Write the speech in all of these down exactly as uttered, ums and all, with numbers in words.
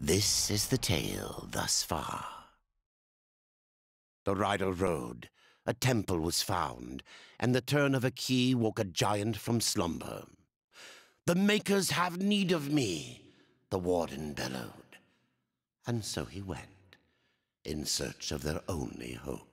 This is the tale thus far. The rider rode, a temple was found, and the turn of a key woke a giant from slumber. "The Makers have need of me," the warden bellowed. And so he went, in search of their only hope.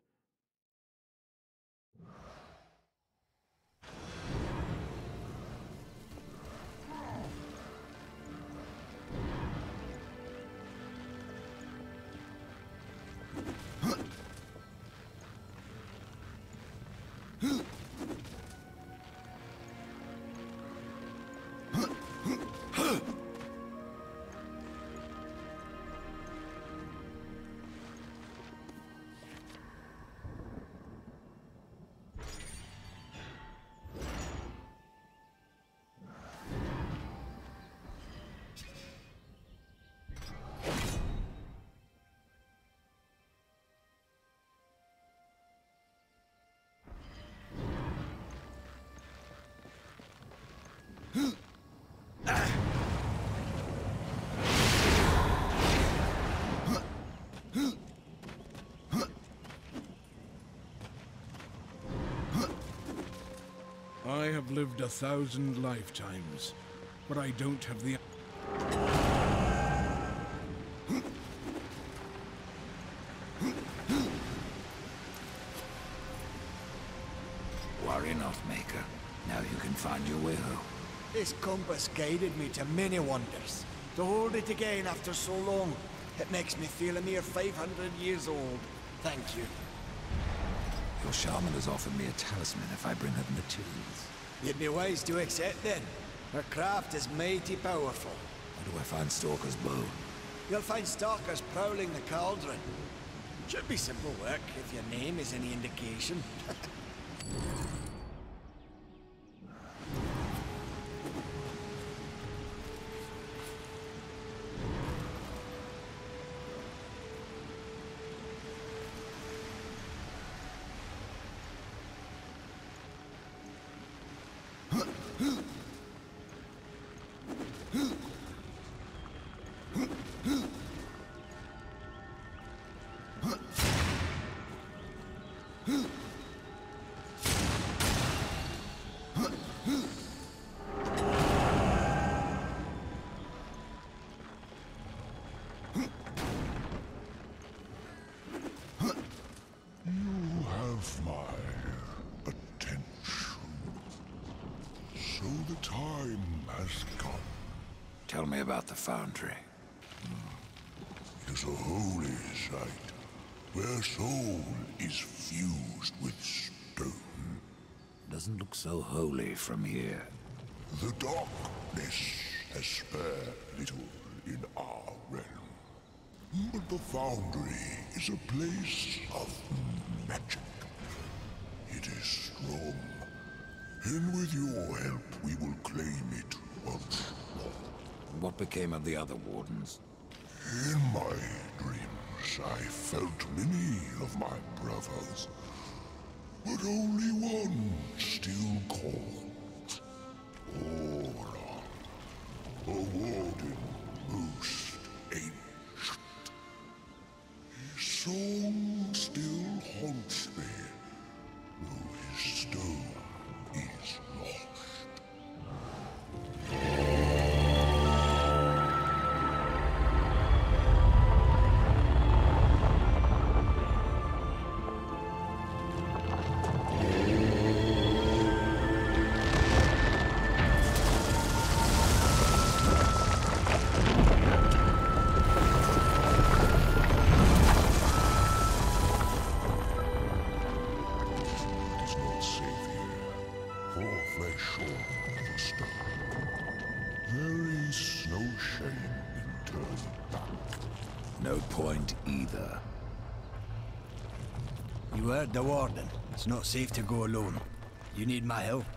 I have lived a thousand lifetimes, but I don't have the... Worry not, Maker. Now you can find your way home. This compass guided me to many wonders. To hold it again after so long, it makes me feel a mere five hundred years old. Thank you. Your shaman has offered me a talisman if I bring her the materials. You'd be wise to accept then. Her craft is mighty powerful. Where do I find Stalker's bone? You'll find stalkers prowling the cauldron. Should be simple work if your name is any indication. Tell me about the foundry. It is a holy site, where soul is fused with stone. Doesn't look so holy from here. The darkness has spared little in our realm. But the foundry is a place of magic. It is strong, and with your help we will claim it once more. What became of the other wardens? In my dreams, I felt many of my brothers, but only one still called Aura, a warden most ancient. His song still haunts me, though his stone is lost. No point either. You heard the warden. It's not safe to go alone. You need my help.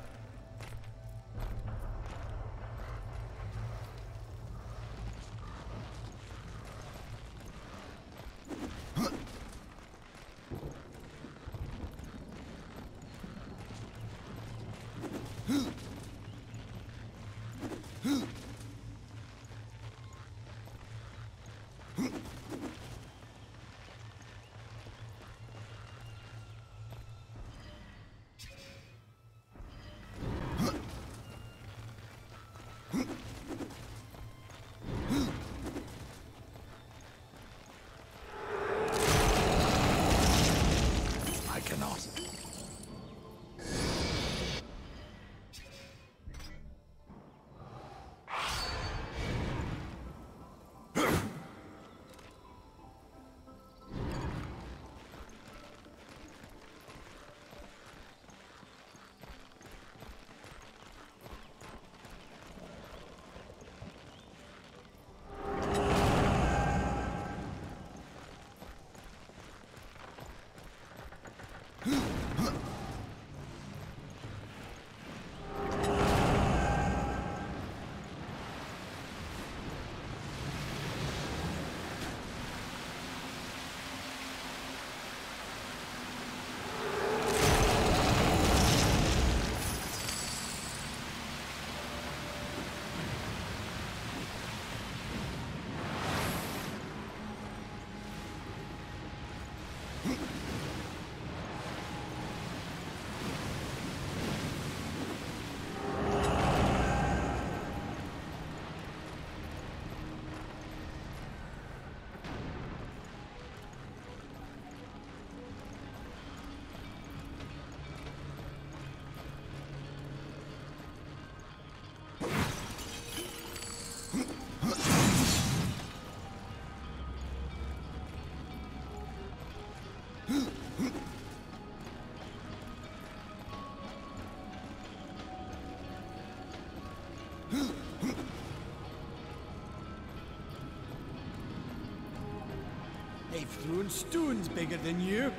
I've thrown stones bigger than you.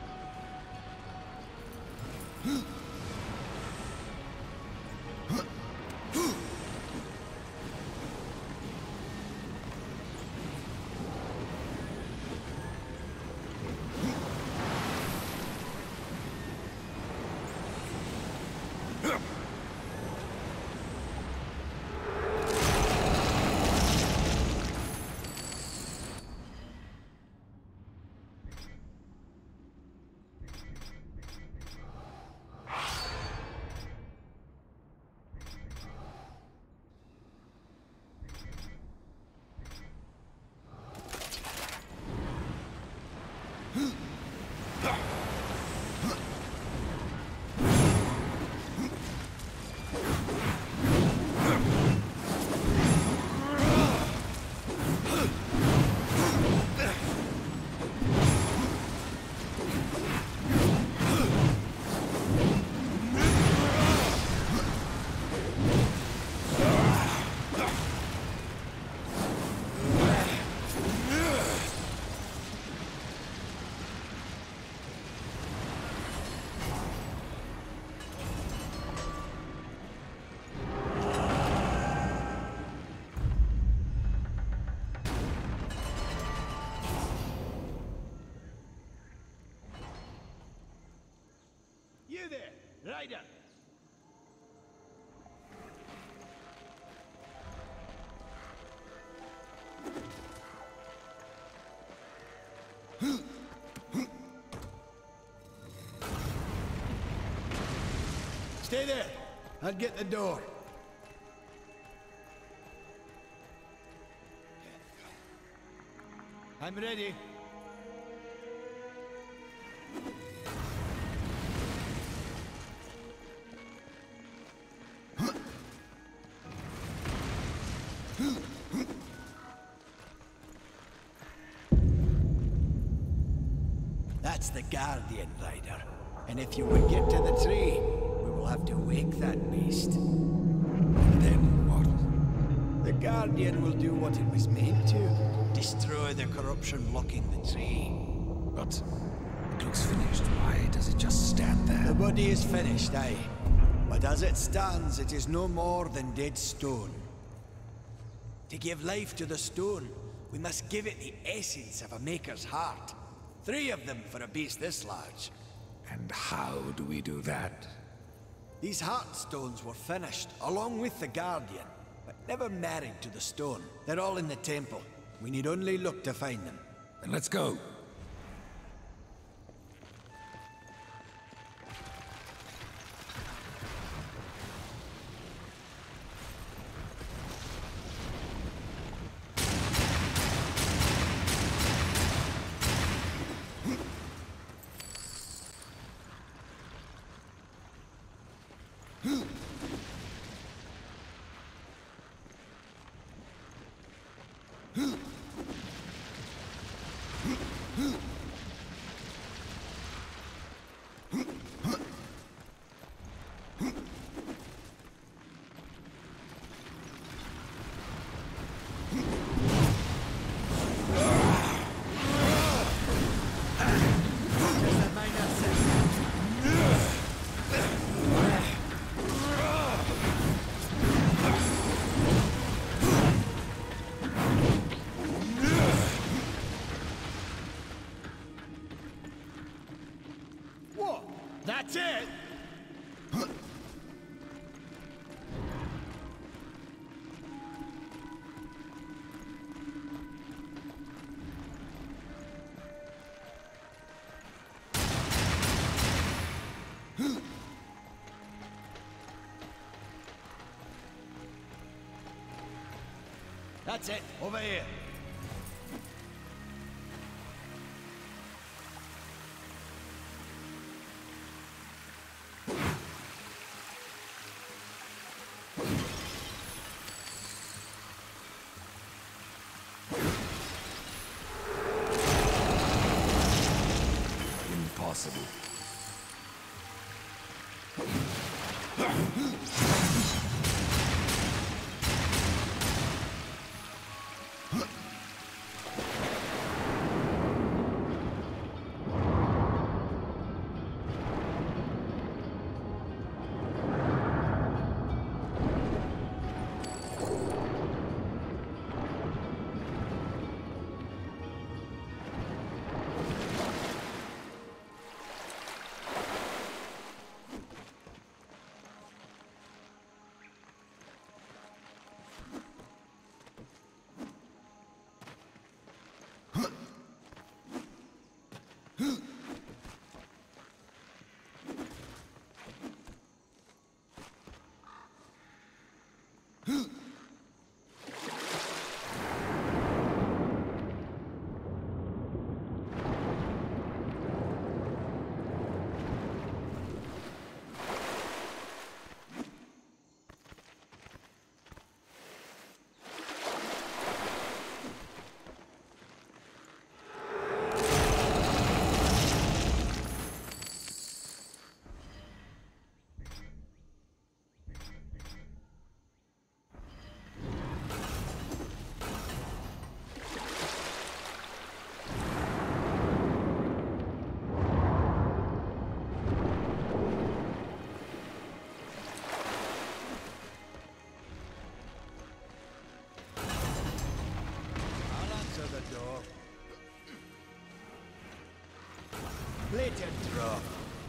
You there, rider! Stay there. I'll get the door. I'm ready. That's the Guardian, Rider. And if you would get to the tree, we will have to wake that beast. And then what? The Guardian will do what it was meant to. Destroy the corruption blocking the tree. But it looks finished. Why does it just stand there? The body is finished, aye. But as it stands, it is no more than dead stone. To give life to the stone, we must give it the essence of a maker's heart. Three of them for a beast this large. And how do we do that? These heartstones were finished, along with the Guardian, but never married to the stone. They're all in the temple. We need only look to find them. Then let's go. That's it! That's it, over here. Impossible. Blatant drop.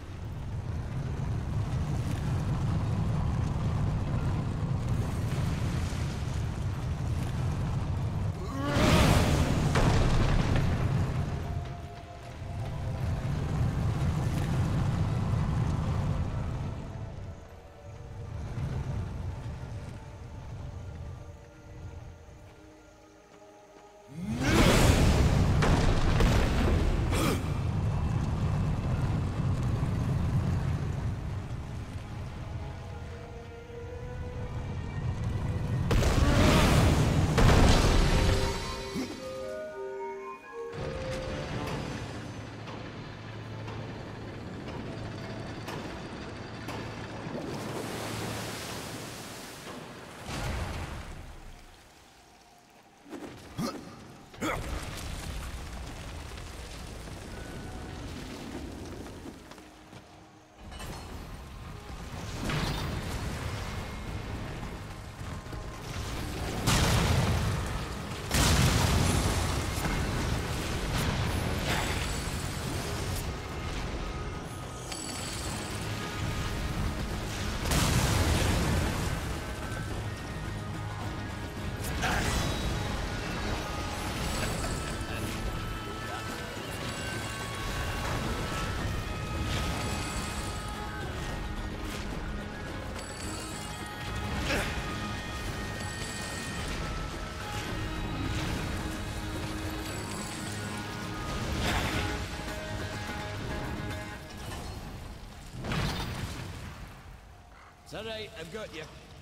It's all right, I've got you.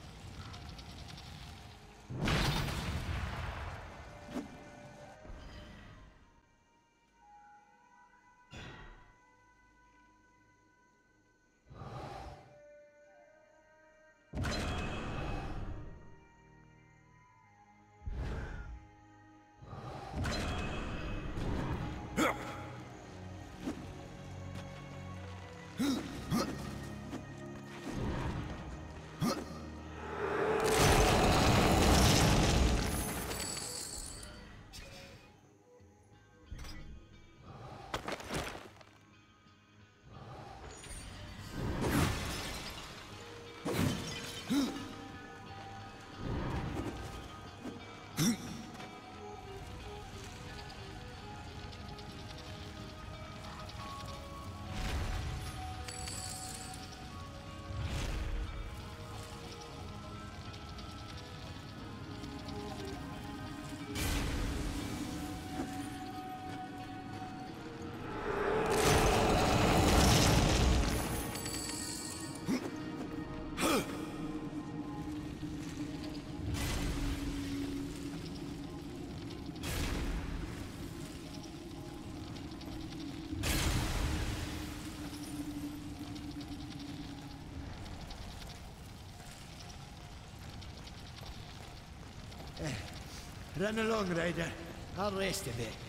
Run along, Ryder. I'll rest a bit.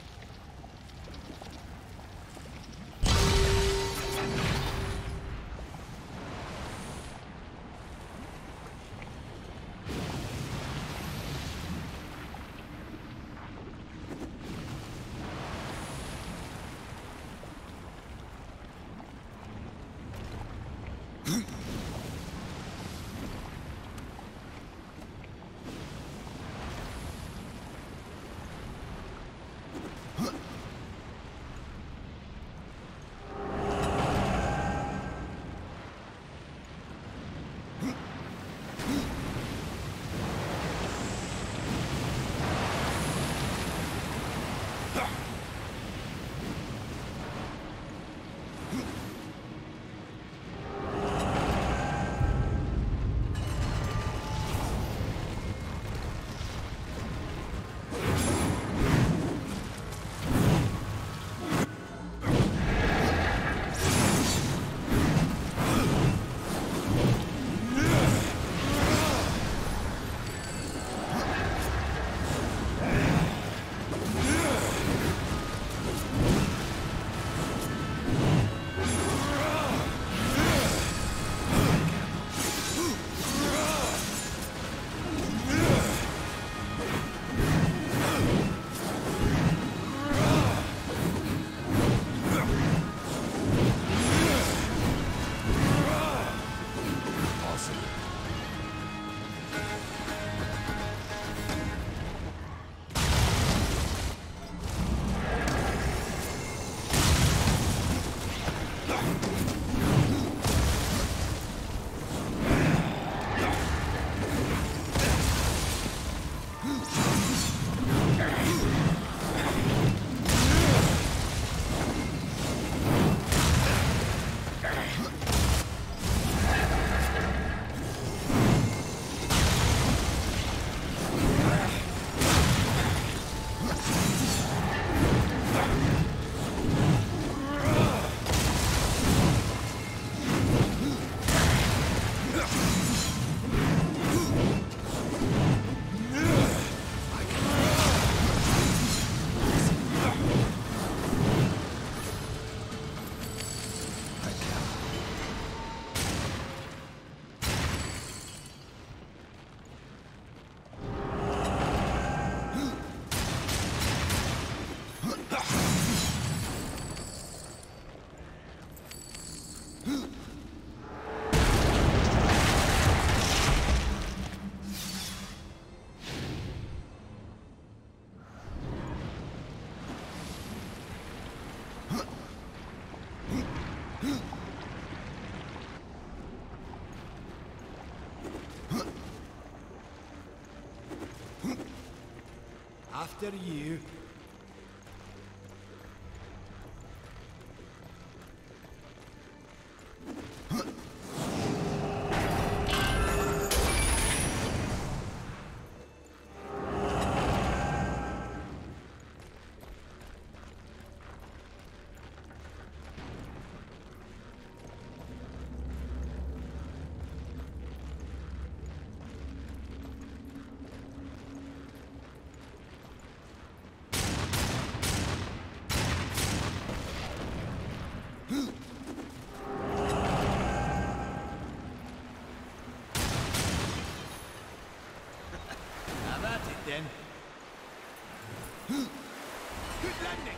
after you. Then. Good landing!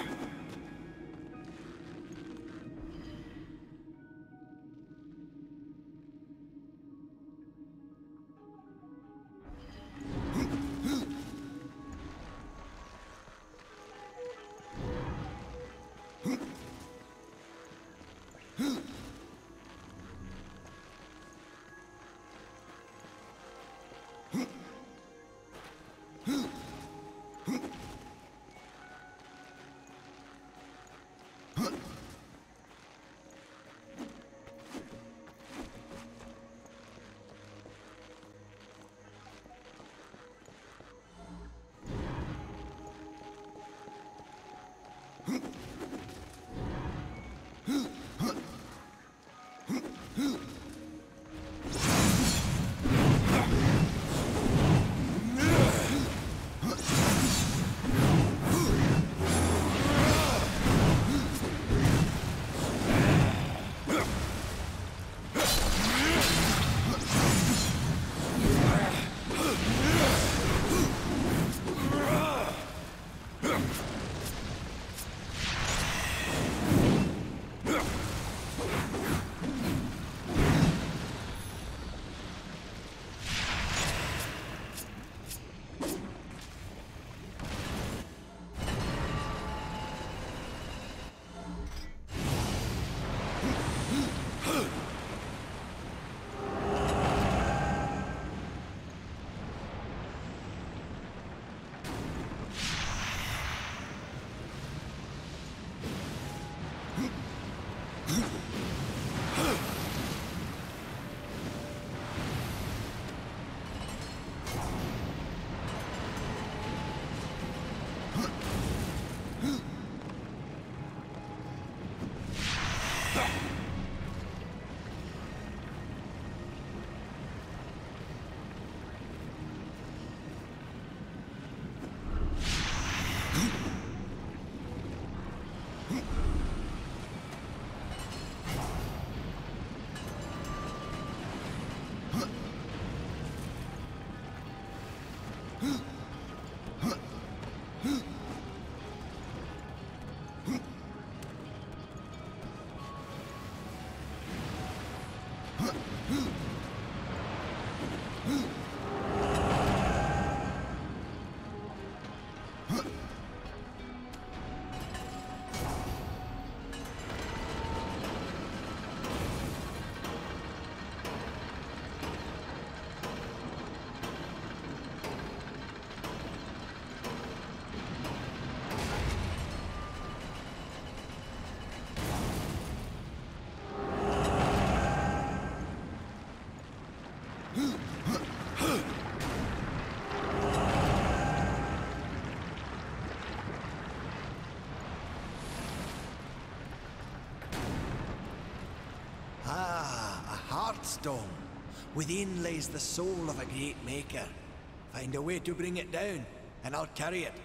Stone. Within lays the soul of a great maker. Find a way to bring it down, and I'll carry it.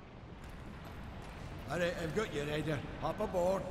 All right, I've got you, Ryder. Hop aboard.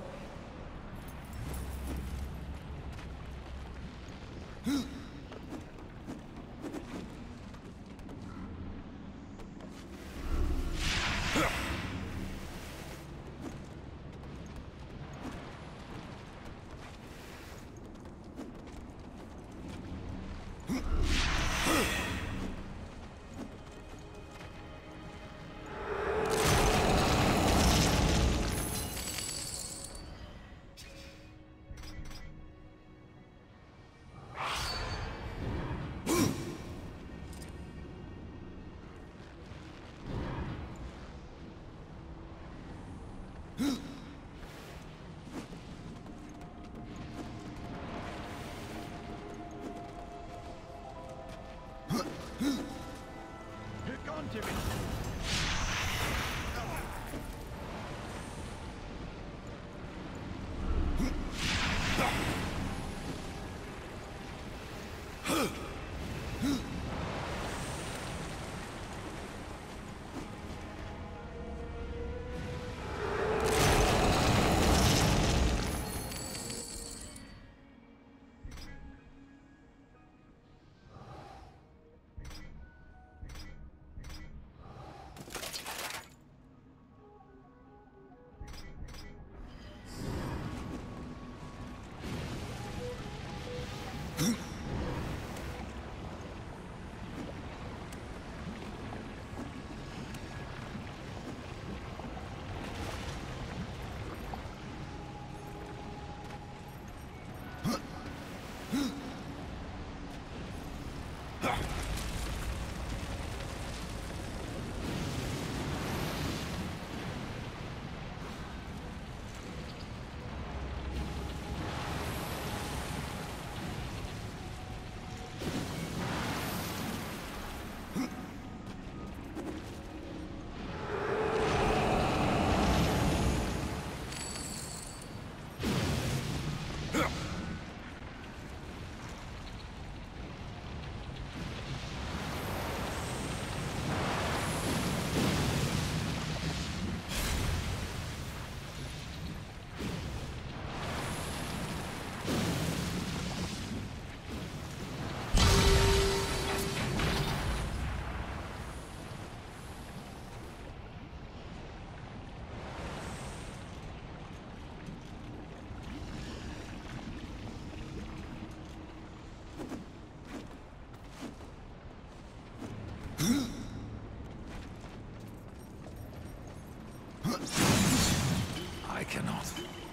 I cannot.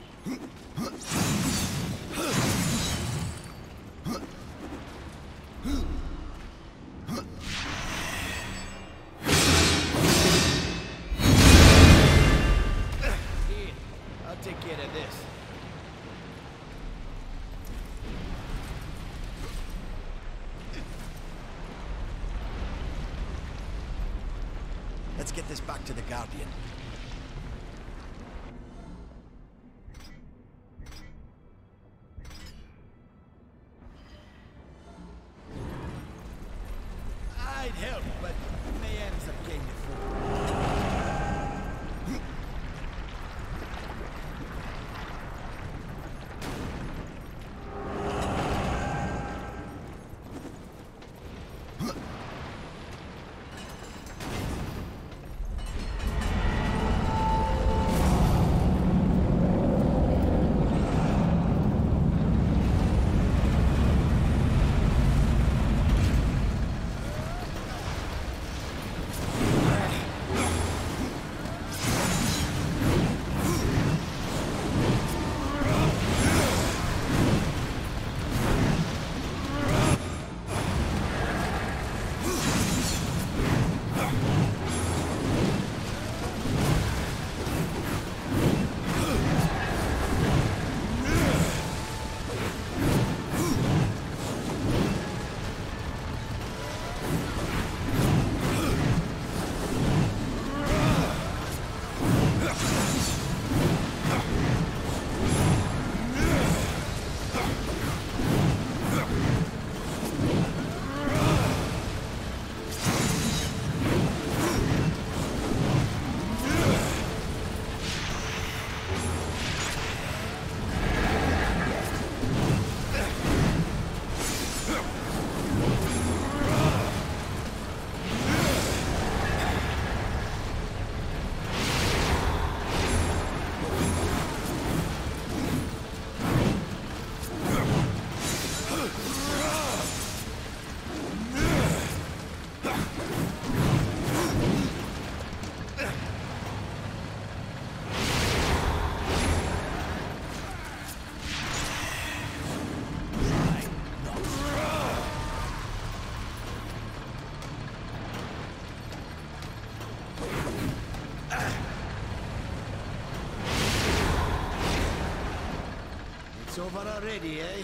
Here, I'll take care of this. Let's get this back to the Guardian. I'd help, but mayhems are kind of full. It's over already, eh?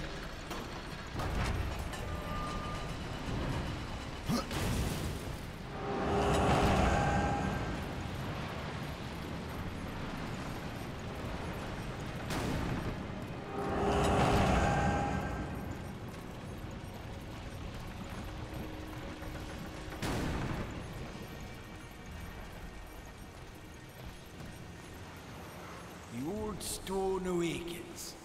The old stone awakens.